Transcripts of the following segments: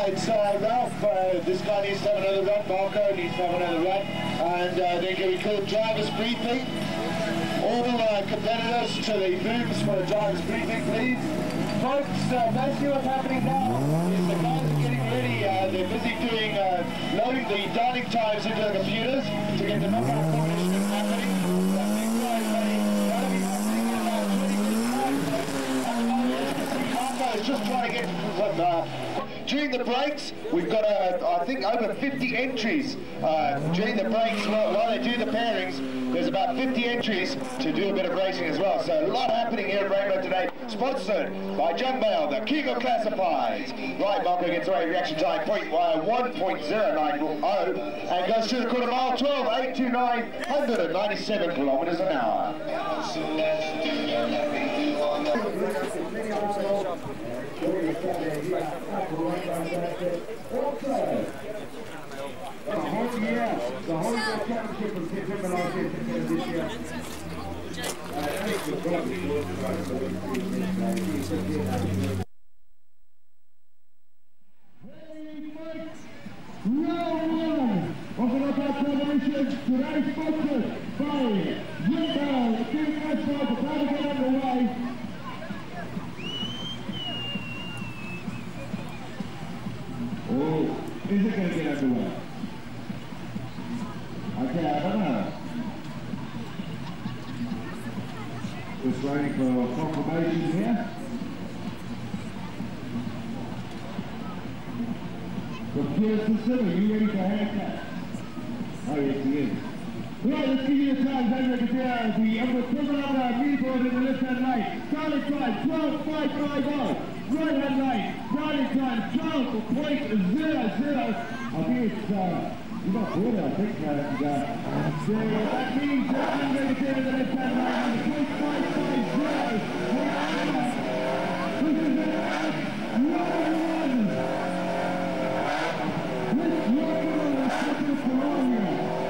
Right, so Ralph, this guy needs to have another run, Marco needs to have another run, and they're going to be called drivers briefing. All competitors to the booths for a drivers briefing, please. Folks, basically what's happening now is the guys are getting ready, they're busy doing, loading the dining times into the computers to get the knockout competition happening. Just trying to get some, during the breaks, we've got, I think, over 50 entries during the breaks. While they do the pairings, there's about 50 entries to do a bit of racing as well. So a lot happening here at Rainbow today. Sponsored by John Bale, the king of classifieds. Right, Marco gets away, reaction time 1.090 and goes through the quarter mile, 12.829, 197 kilometers an hour. The whole championship was given last year this year. Round one of the knockout competition, today sponsored by Yubel, the king of asphalt, about to get underway. Oh, is it going to get underway? Okay, I don't know. Just waiting for confirmation here. Computer system, are you ready for haircut? Oh yes, he is. Right, let's give you the times as you can see the equivalent of our leaderboard in the left-hand lane. Starting time, 12.550. Right-hand lane, starting time, 12.00. I think it's, you got good, I think, so that means that I'm going to get in the left-hand lane, 12.550. This is it, round one. Let's rock on the second Colombia.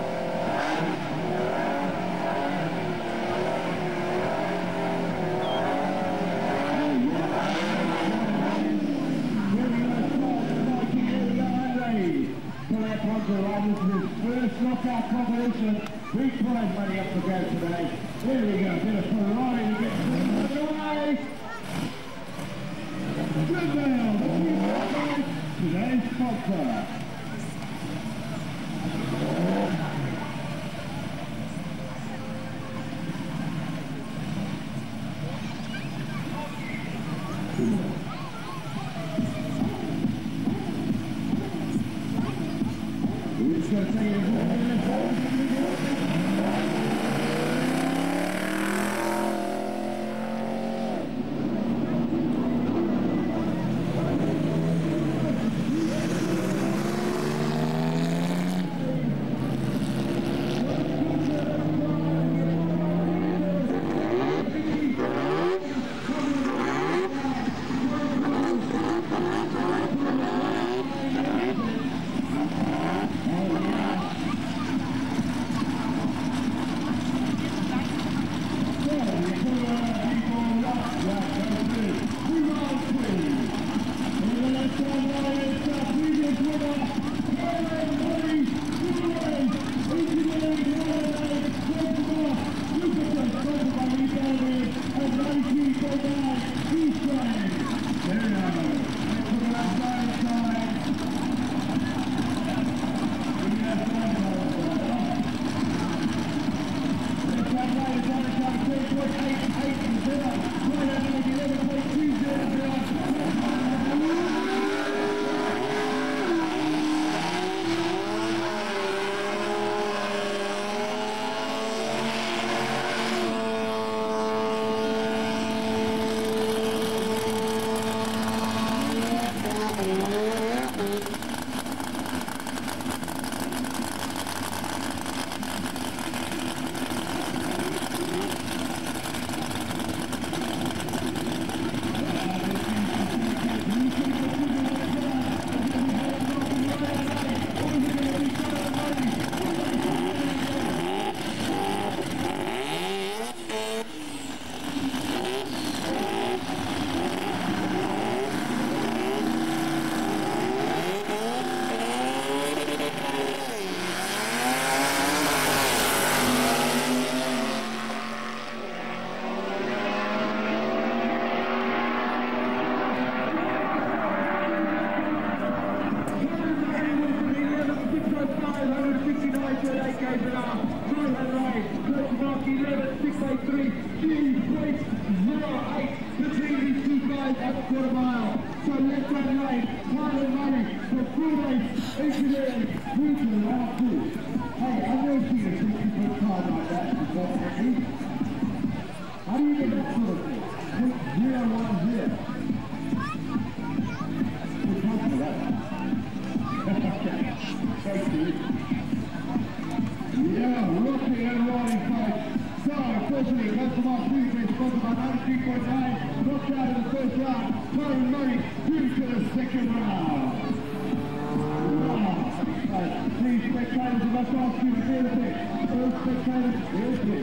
This is his first knockout competition. Big prize money up to go today. Here we go, bit of Ferrari to get away. Good down, today's sponsor. It's going to take it. goes an hour. Right and right. Close to mark 11, 683. 2.08 between these two guys at the quarter mile. So left and right. Time and money for full race. Engineering. Through to the round two. Hey, I've never seen a 60-foot car like that before. How do you get that sort of thing? 010. Yeah, rocking and rolling fight. So, unfortunately, that's about 3 days, about 93.9, knocked out in the first round. Time money through to the second round. Please, spectators, if I ask you to do anything, all spectators, here's it.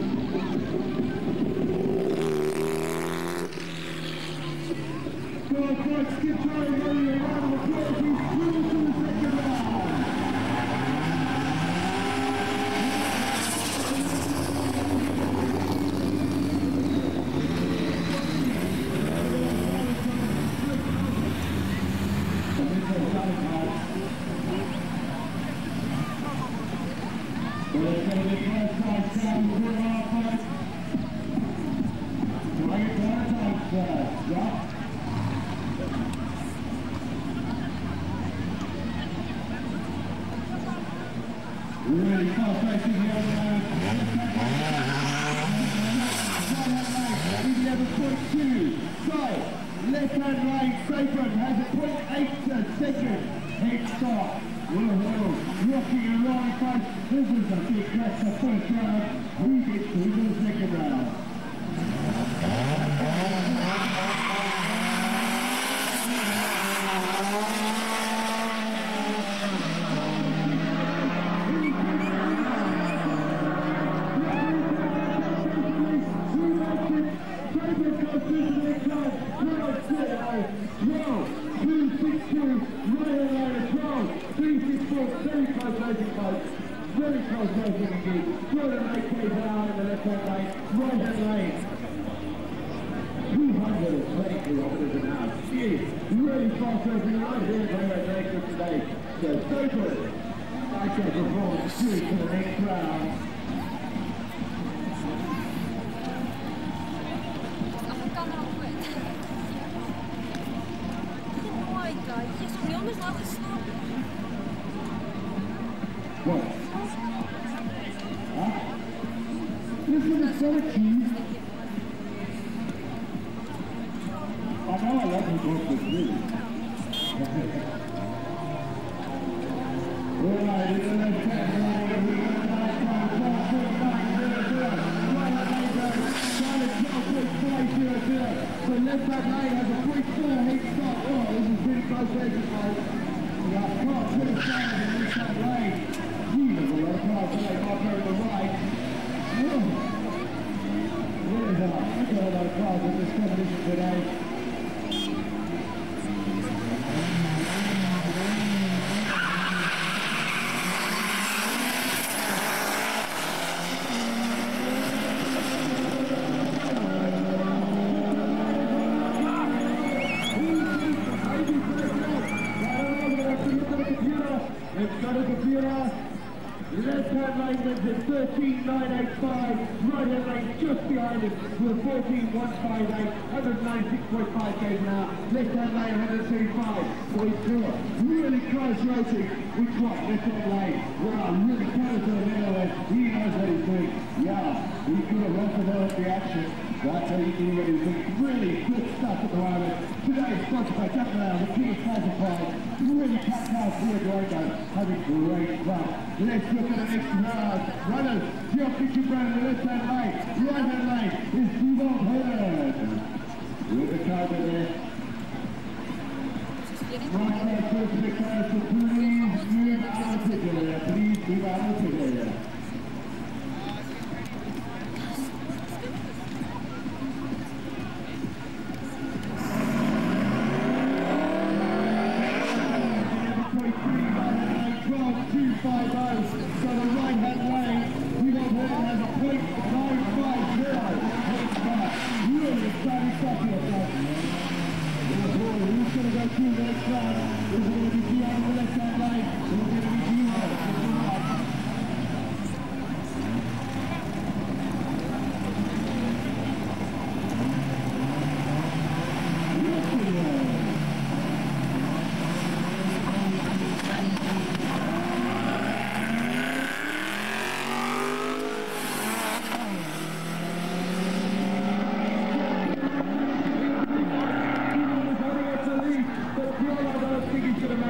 So, folks, keep trying to run around the court. He's through to the second round. Really fast racing here on the So, left-hand lane, Saban has a 0.8 second head start. Whoa, rocking and rolling fight. This is a big crash the first round. We get through the second round. Very close racing indeed. 208 km an hour in the left-hand lane, right-hand lane. 220 kilometers an hour. Jeez, really fast racing right here at Dragstrip today. So good. I can performance through to the next round. What? Huh? This is a soda cheese. I know I love you both with you. Alright, in the left hand line, we're going to try to So left back line has a 0.4 head start. Oh, this is pretty close racing, guys. We have car 25 in the left hand lane. Beautiful car today, Marco on the right. Whoa. Look at all those cars in this competition today. Let's go to the computer. Left-hand lane wins at 13.985. Right-hand lane just behind him with 14.158. 196.5 km an hour. Left-hand lane 135.0. Really close racing. Which one? Left-hand lane. Wow, really close to the middle there. He knows what he's doing. Yeah, he could have run developed the action. That's how you do what he's doing. Really good stuff at the moment. Today is sponsored by Jump Around, the King of Classified. Really packed house here at Drago, having great fun. Let's look at the next round. Runners, your picture brand in the left-hand lane. Right-hand lane is Devon Hurd. With the cover there. Right-hand first to the car, so please move out of the pit area. Please move out of the pit area. So the right-hand lane, Devon Hurd has a 0.950. Really exciting stuff here, guys. Who's going to go through the next round? Is it going to be Dion on the left-hand lane? Or is it going to be Dion on the right?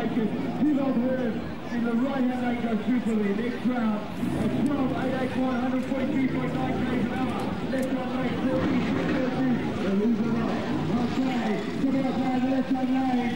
Marcus. 2 old hers in the right-hand lane goes Super League. Next round, 12.881, 143.9 km an hour. Left-hand lane, 14.32. The loser right. Okay, coming up now the left-hand lane.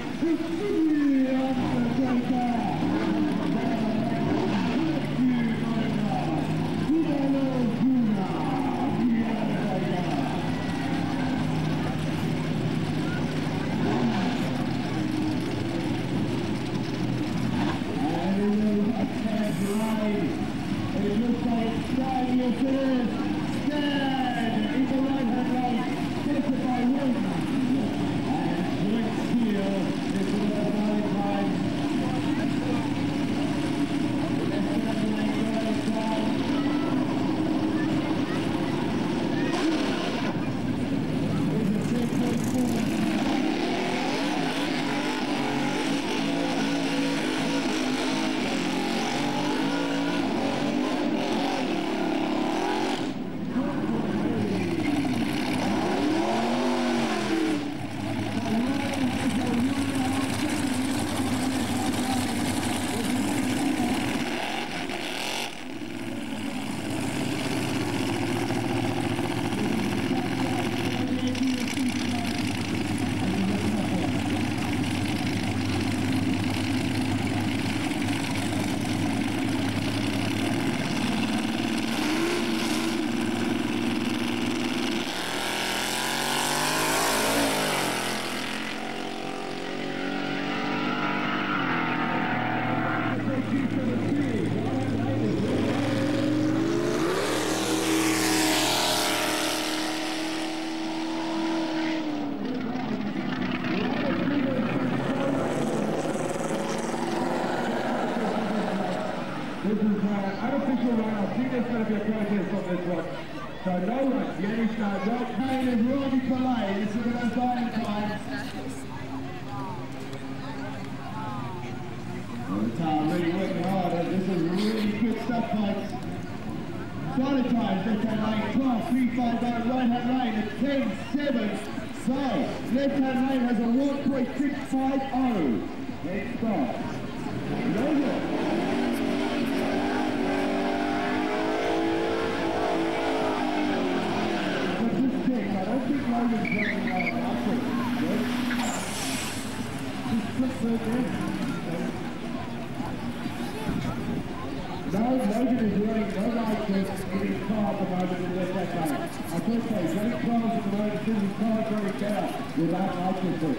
This is unofficial run. I think there's going to be a protest on this one. So no one, the only start, no pain is really polite. This is going to die in time. Really working hard. This is really good stuff, folks. Starting times, left-hand lane, 12.350, right-hand lane at 10.7. So, left-hand lane has a 1.650. Next start. Logan. I don't think Logan's running out of output. Just flip third there. No, Logan is running no right test in his car at the moment in the left hand lane. I could say, he's running cars at the moment, his car is running better without right test.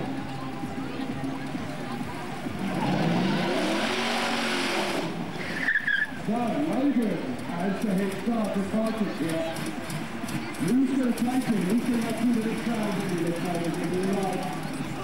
So, Logan has the head start with Marcus here. Who's going to take him? Who's going to go through the next round in this round?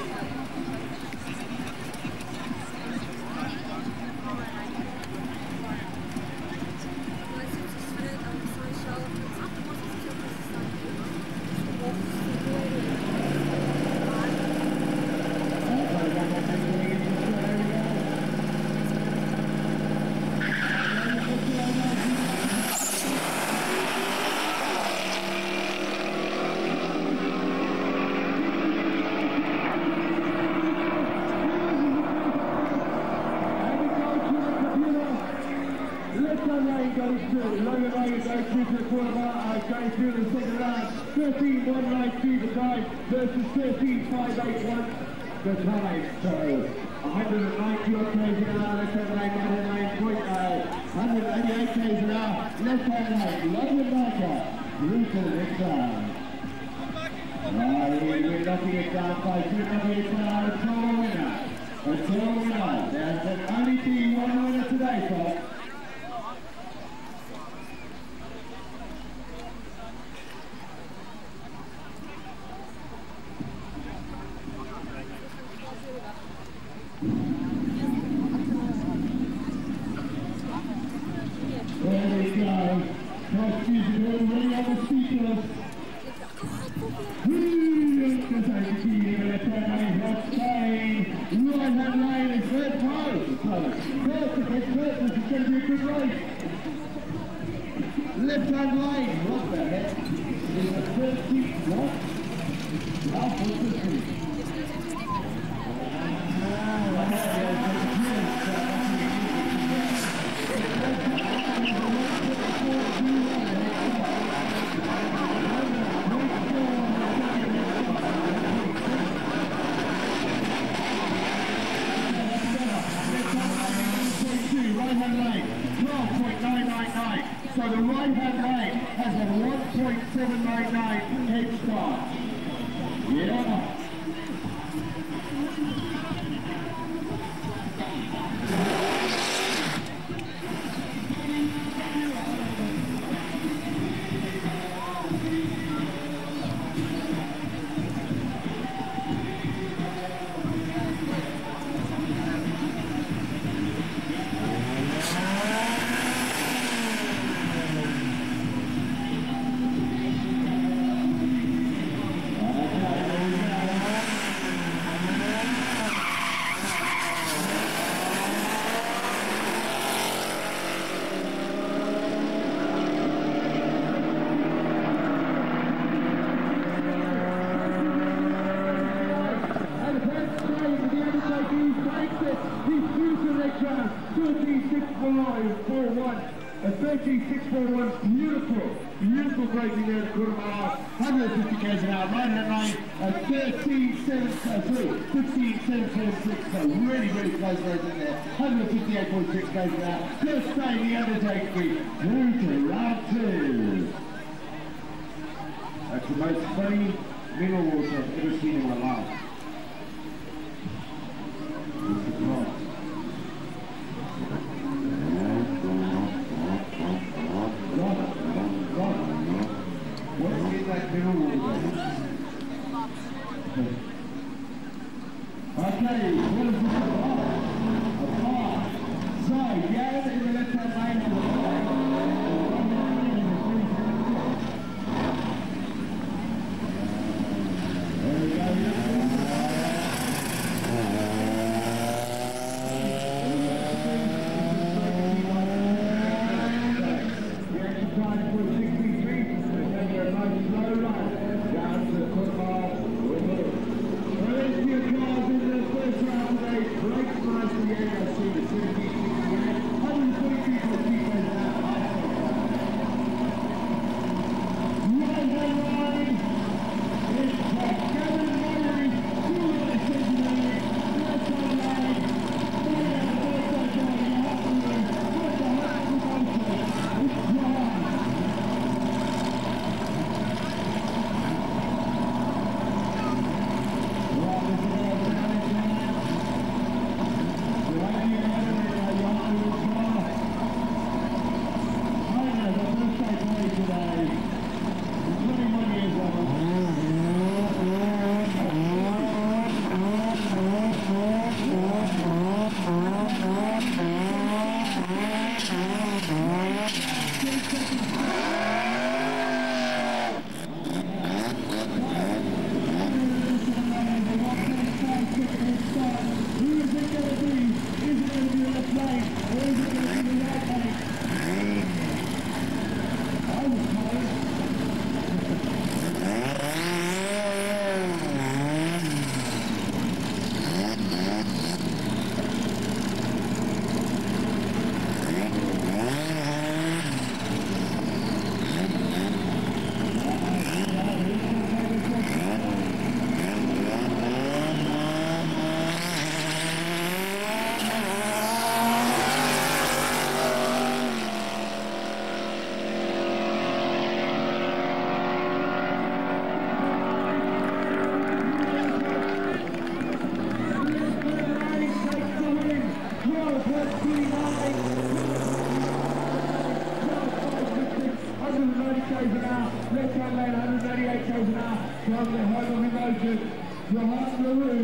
Going through the second round, 13.193 the time versus 13.581 the time. So 190 odd k's an hour, left-hand lane, 188 k's an hour, left-hand lane, Logan Marker, through to the next round. We're knocking it down by 2 knocking it down, a total winner. A total winner. There can only be one winner today, folks. There we go. Cross music already on the speakers. Left-hand lane, right-hand lane is third post. First is going to be a good race. Left-hand lane, what the heck? Is the first seat, what? Last one, So the right-hand lane has a 1.799 head start. Yeah. A 13.641, beautiful braking there at a quarter mile, 150 k's an hour, right-hand lane at 15.746, so really close roads in there, 158.6 k's an hour, just staying the undertake speed, through to round 2. That's the most funny mineral water I've ever seen in my life. It's the cross. Okay, what is this about? A bar. So, yeah, in the left-hand lane on the right. There we go. The action time for 63. And then we're a nice slow run down to the quarter mile. Your cars in the first round today, brakes nice in the air, I see the 2 people in the air, 140 people keep those out. Right-hand line, it's Kevin Murray, 2 left-hand line, left-hand lane, 138 k's an hour, from the home of emotion, Johan Leroux,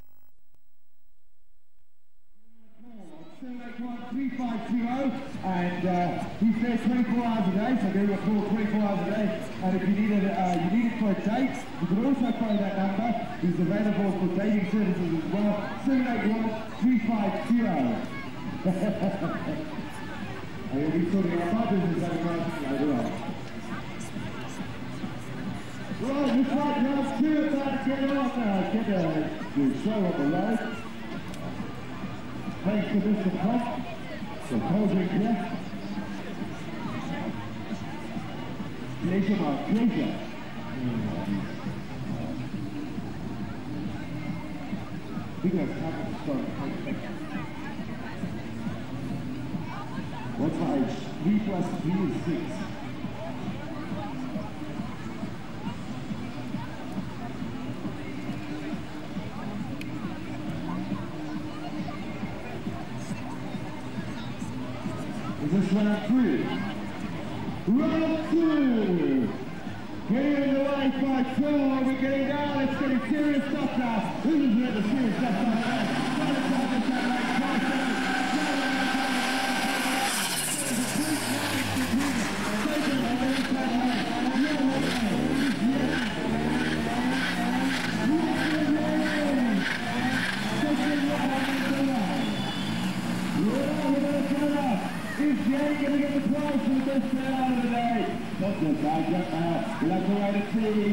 3520, and he's there 24 hours a day, so they record 24 hours a day, and if you need it for a date, you can also phone that number. He's available for dating services as well, 781-3520. And we'll be talking about my business later on. Right, looks like round 2 about to get on now. Get the show on the road. Thanks to Mr. Pop for posing here. Pleasure or pleasure? Because happened to start. What's my age? 3 plus 3 is 6. Is this round 3? Round 2! Getting in the way by 4, we're getting down, it's getting serious stuff now. This is where the serious stuff starts. Is Jay going to get the prize for the best player out of the day? Not good, guys. We'll have to wait and see.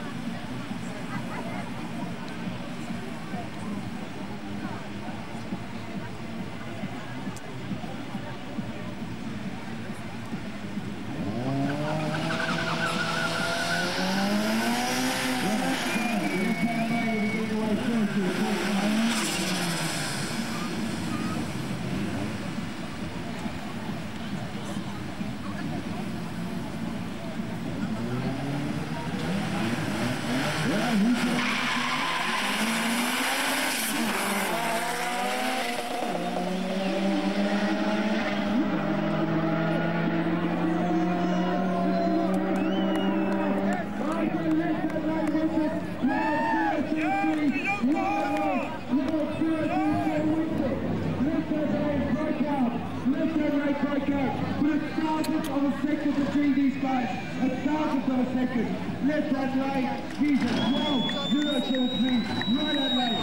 Left hand right, Jesus, 12, 0, 2, 3, right hand right,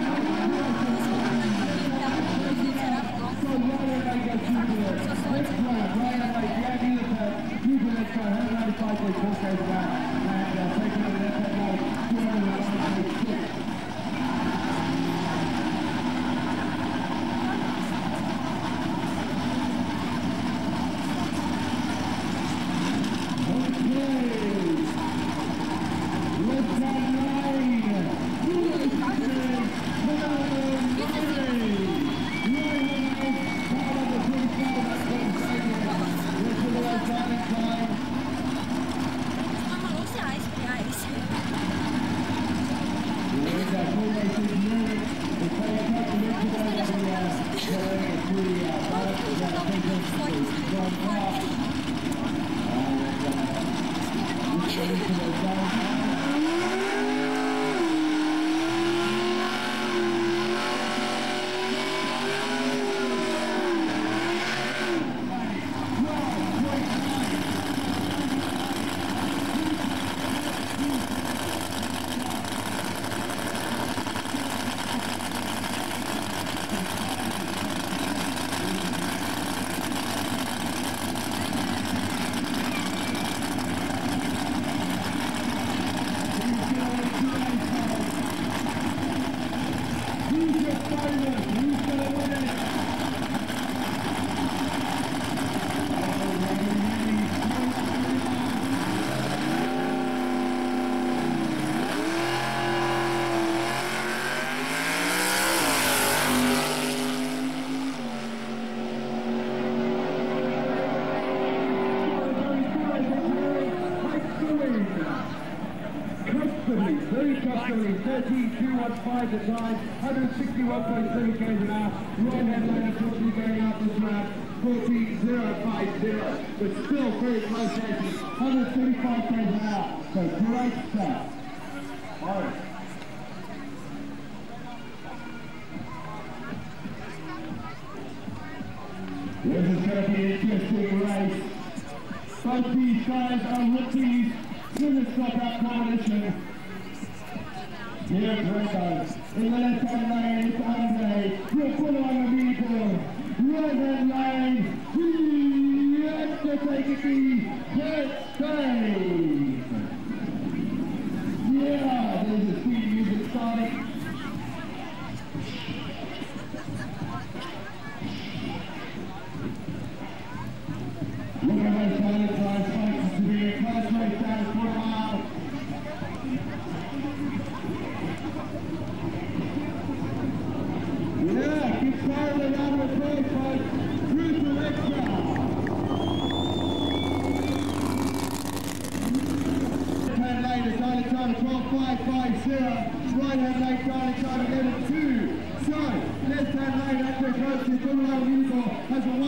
so right hand right goes through there, left right hand right, yeah, the other side, through the left side, hand right, 5 goes, 4 goes down, and take another left hand right, 2 on the left hand right, 6. Very comfortably, 13.215 the time, 161.7 km an hour. Right hand lane unfortunately going out this round, 14.050, but still very close racing, 135 km an hour. So great stuff. All right. This is going to be an interesting race. Both these guys are rookies in the stopout competition. Here Draco, in the left hand lane, it's Andre, you're full on the leaderboard. Right hand lane, yes, to take it the first stage. Yeah, there's the speed music starting. Look at those solid drive fights to be a close race. hand line, Charlie, Charlie, level 2. So, left hand line, that's the close to Colorado Unicorn, has a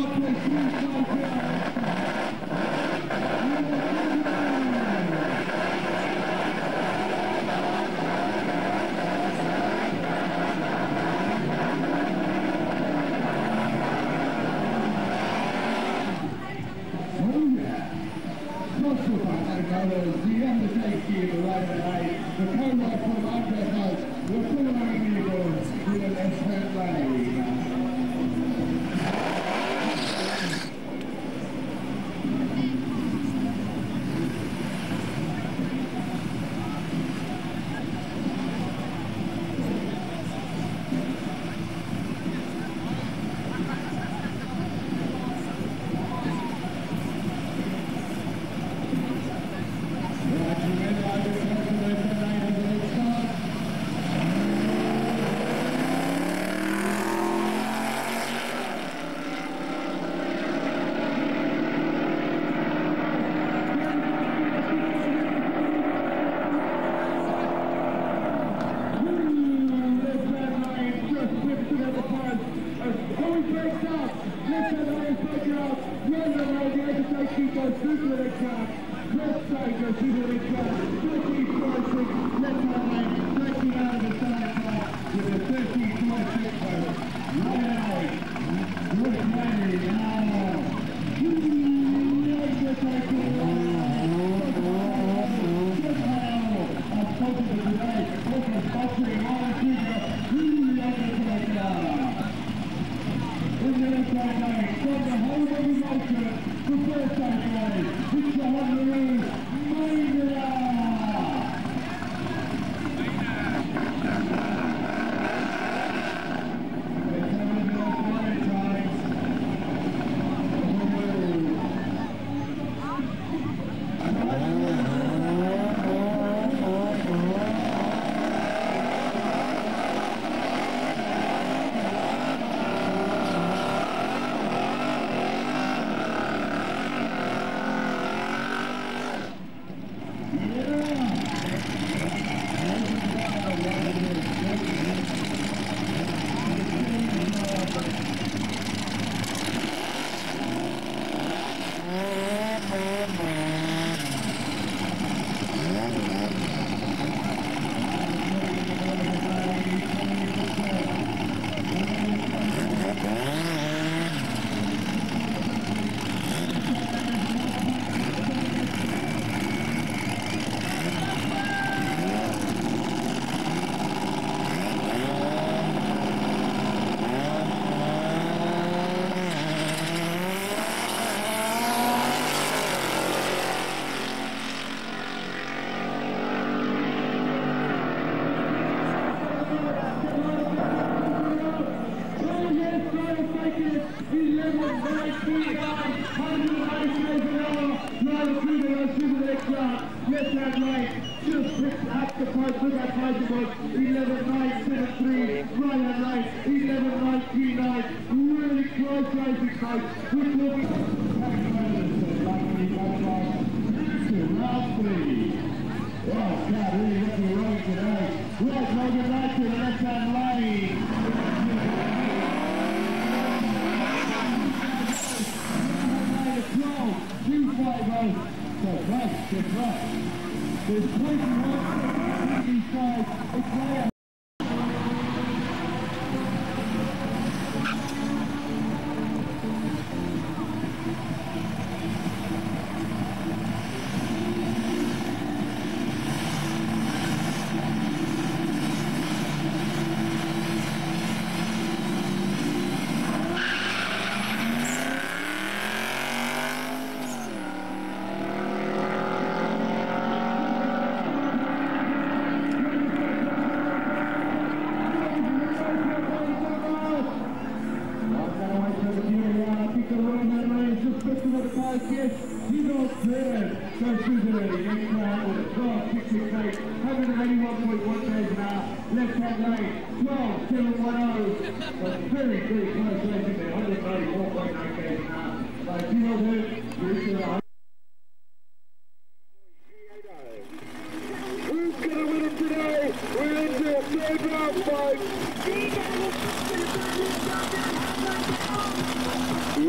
194.9 k's an hour. Who's going to win it today? We're into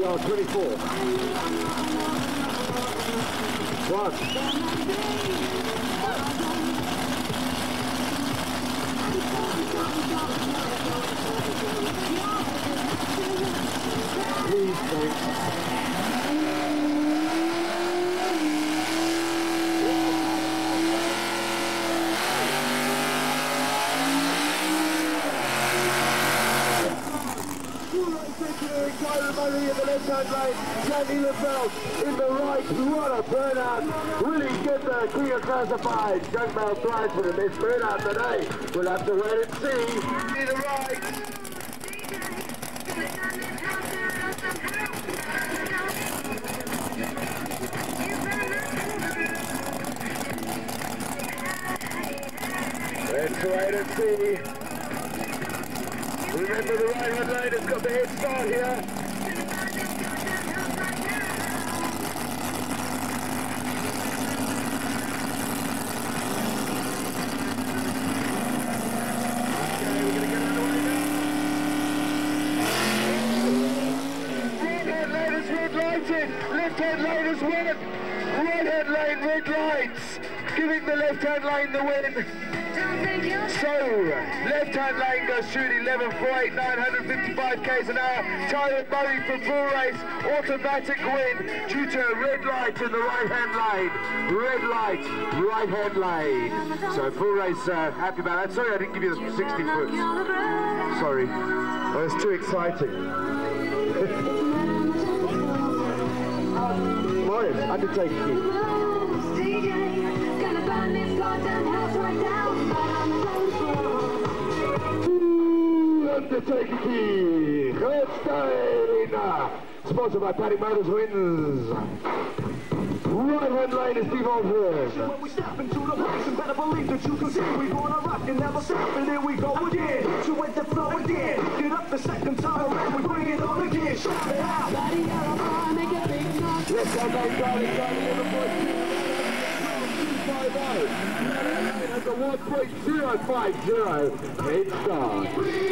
car 24. One. Please, thanks. Money in the left-hand lane, Sandy LaBelle in the right, what a burnout, really get the clear classified, Young Male tries for the best burnout today, we'll have to wait and see. To the right. Let's wait and see. Remember the right-hand lane has got the head start here. Left-hand lane is won. Right-hand lane, red lights, giving the left-hand lane the win. So, left-hand lane goes through 11.48, 955 k's an hour. Tyler Murray for full race, automatic win due to a red light in the right-hand lane. Red light, right-hand lane. So, full race, happy about that. Sorry I didn't give you the 60 foot. Sorry, that was too exciting. Morris, Undertaker Key. Undertaker Key, Holstein. Sponsored by Paddy Motors wins. Right-hand lane is Steve Osborne. When we step into the place, you better believe that you can see we're gonna rock and never stop, and here we go again. To with the flow again. Get up the second time and we bring it on again. Shout it out. Yes, I'm not driving, Liverpool 250. At the 1.050 head start.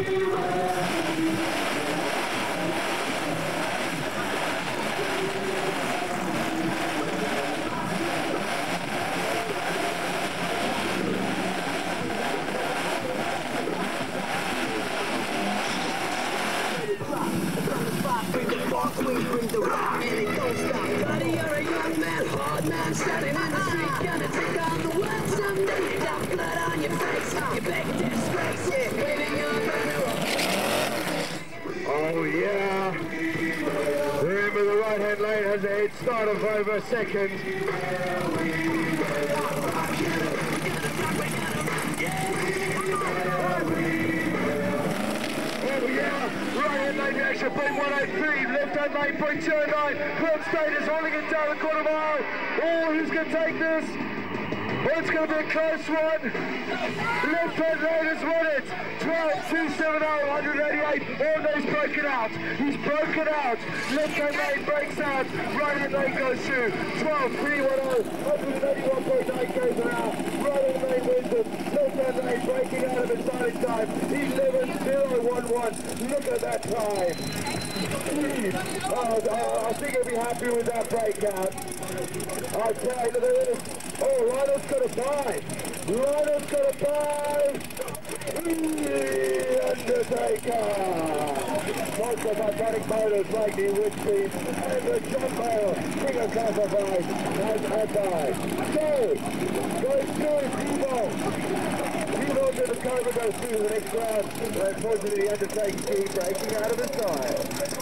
Standing in the street, gonna take on the world someday. Got blood on your face, you beg disgrace, yeah, waving your banner. Oh yeah. Remember the right-hand lane has a head start of over a second. Oh yeah, right-hand lane reaction 0.183, left-hand lane 0.09. Perth State is holding it down the quarter mile. Oh, who's going to take this? Oh, it's going to be a close one. Left-hand lane has won it. 12.270, 188. Oh, no, he's broken out. He's broken out. Left-hand lane breaks out. Right-hand lane goes through. 12.310, 181.9 k's an hour. Right-hand lane wins it. Left-hand lane breaking out of its starting time. 11.011. Look at that time. Oh, I think he'll be happy with that breakout. I'll tell you, look at this. Oh, Rhino's got a 5. Rhino's got a 5. Undertaker. Sponsored by Paddy Motors, Mikey Whitfield, and the John Bale, King of Classified, as Adai. So, goes through Evo. Evo to the cover, goes through the next round. Unfortunately, the Undertaker team breaking out of his time.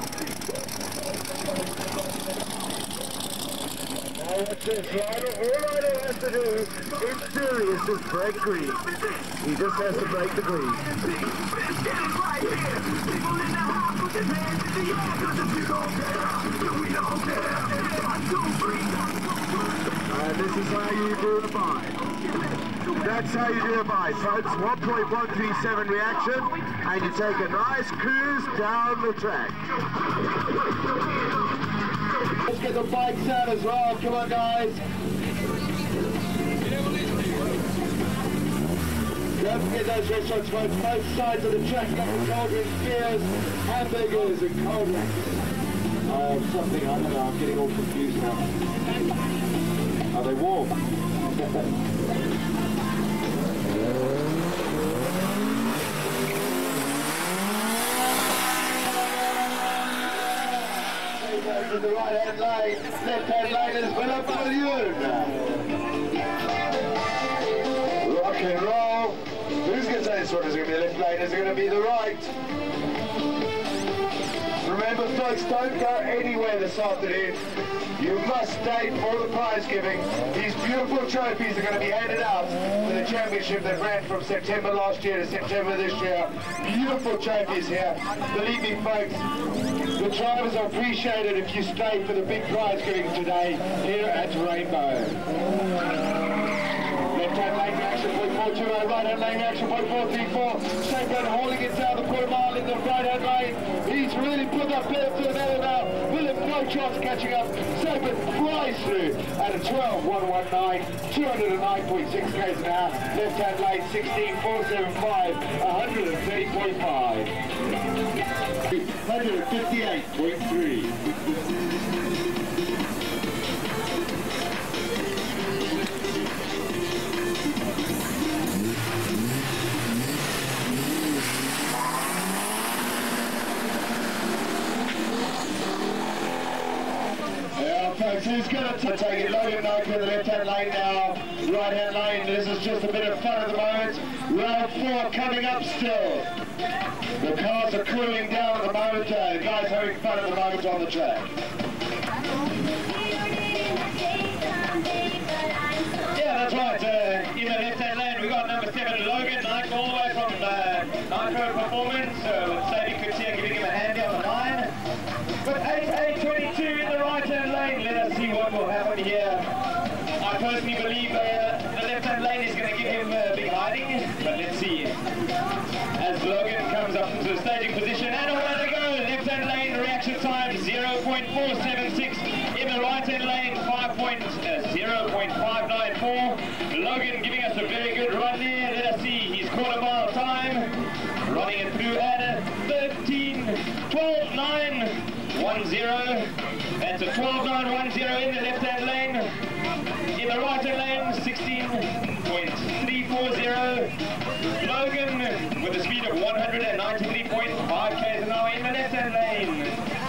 Now watch this, Rhino. All Rhino has to do in theory is just break green. He just has to break the green. And this is how you do a bye. That's how you do a bye, folks. 1.137 reaction, and you take a nice cruise down the track. Let's get the bikes out as well. Come on, guys. Don't forget those restaurants, folks. Both sides of the track, got the cold drinks, beers, hamburgers, and cold drinks. Something, I don't know, I'm getting all confused now. Are they warm? To the right-hand lane, left-hand lane is Willem Balloon. Rock and roll. Who's going to say this one is going to be the left lane? Is it going to be the right? Remember folks, don't go anywhere this afternoon. You must stay for the prize giving. These beautiful trophies are going to be handed out for the championship that ran from September last year to September this year. Beautiful trophies here. Believe me folks, the drivers are appreciated if you stay for the big prize giving today here at Rainbow. Left-hand lane action, 0.420, right-hand lane action, 0.434. Shakedown holding it down the quarter mile in the right-hand lane. He's really put that pedal to the metal now. Willem, no chance of catching up. Saban flies through at a 12.119, 209.6 k's an hour. Left-hand lane, 16.475, 130.5. 158.3. Folks, who's going to take it? Logan Noak in the left-hand lane now, right-hand lane. This is just a bit of fun at the moment. Round 4 coming up still. The cars are cooling down at the moment. The guys having fun at the moment on the track. Yeah, that's right. In the left-hand lane, we've got number 7, Logan Noak, all the way from Nitro Performance. Sadie could see her giving him a hand on the line. But 8.22 in the right-hand lane. Let us see what will happen here. I personally believe the left-hand lane is going to give him a big hiding, but let's see. As Logan comes up into the staging position, and away they go. Left-hand lane reaction time 0.476. In the right-hand lane 0.594. Logan giving us a very good run there. Let us see his quarter mile time. Running it through at 12.910. That's a 12.910 in the left-hand lane. In the right-hand lane, 16.340. Logan with a speed of 193.5 k's an hour in the left-hand lane.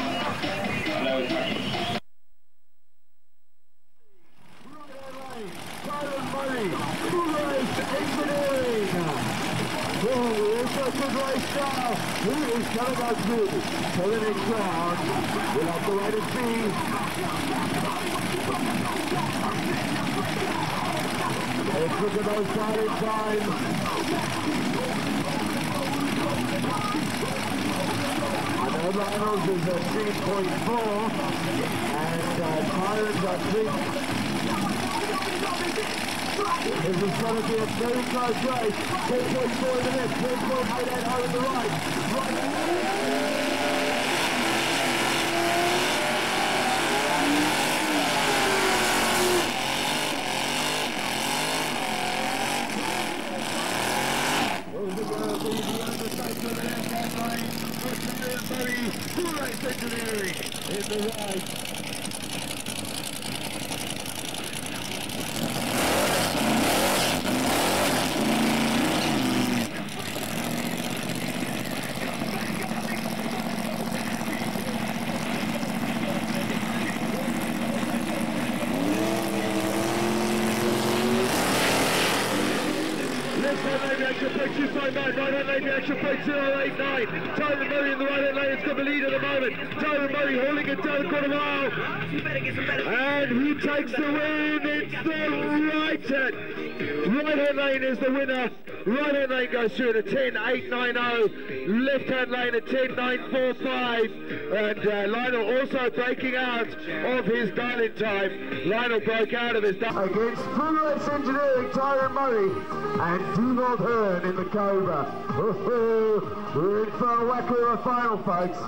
Who is coming out good? Pulling it down. We'll have to wait and see. Let's look at those starting times. I know Reynolds is at 3.4 and Tyrant's at 3. This is going to be a very close race. 10.4 in the left, 10.880 in the right. Engineering in the right. Right-hand lane action point 089. Tyler Murray in the right-hand lane has got the lead at the moment. Tyler Murray hauling it down the quarter mile. And he takes the win. It's the right-hand. Right-hand lane is the winner. Right-hand lane goes through at a 10.890. Left-hand lane at 10.945. And Lionel also breaking out of his dial-in time. Lionel broke out of his dial against Full Race Engineering, Tyler Murray and Do Not Hearn in the Cobra. We're in for a whacker of a final, folks.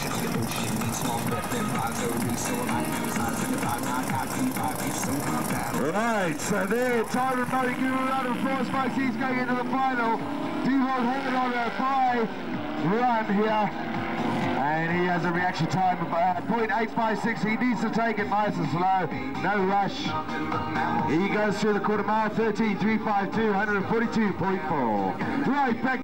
Small, but then 5 so I'm Right, so there, Tyrant Murray giving a round of applause, folks. He's going into the final. Devon Horn on a bye run here. And he has a reaction time of 0.856. He needs to take it nice and slow. No rush. He goes through the quarter mile, 13.352, 142.4. Right, back.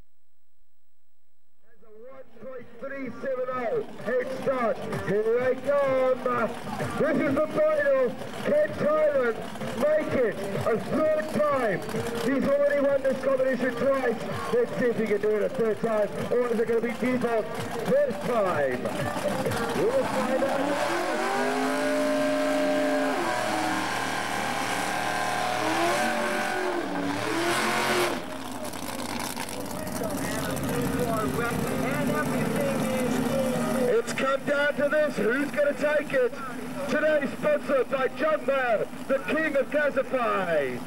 370 head start. Here they come. This is the final. Can Tyrant make it a third time? He's already won this competition twice. Let's see if he can do it a third time, or is it going to be default first time? We'll find out. It's come down to this, who's going to take it? Today sponsored by Jumbo, the king of classifieds.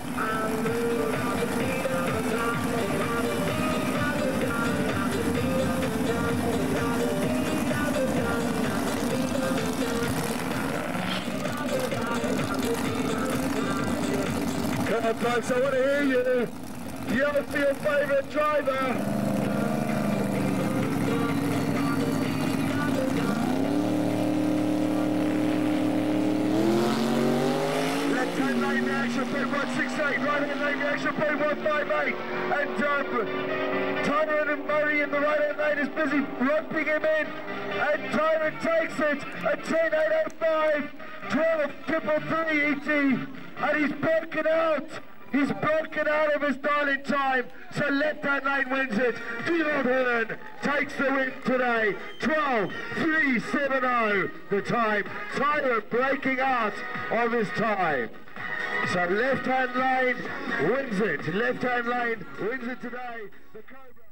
Come on folks, I want to hear you. Yell for your favourite driver. Left-hand lane reaction, P168, right-hand lane reaction, P158, and Tyrant and Murray in the right-hand lane is busy romping him in, and Tyrant takes it at 10.805, 12.333 ET, and he's broken out. He's broken out of his darling time, so left-hand lane wins it. Devon Horn takes the win today. 12.370 the time. Tyrant breaking out of his time. So left-hand lane wins it. Left-hand lane wins it today. The Cobra.